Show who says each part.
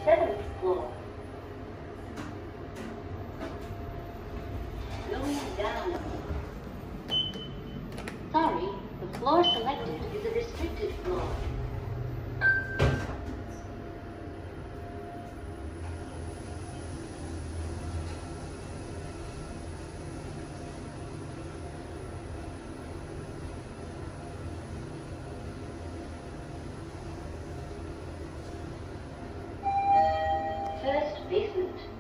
Speaker 1: 7th floor. Going down. Sorry, the floor selected is a restricted floor. First basement.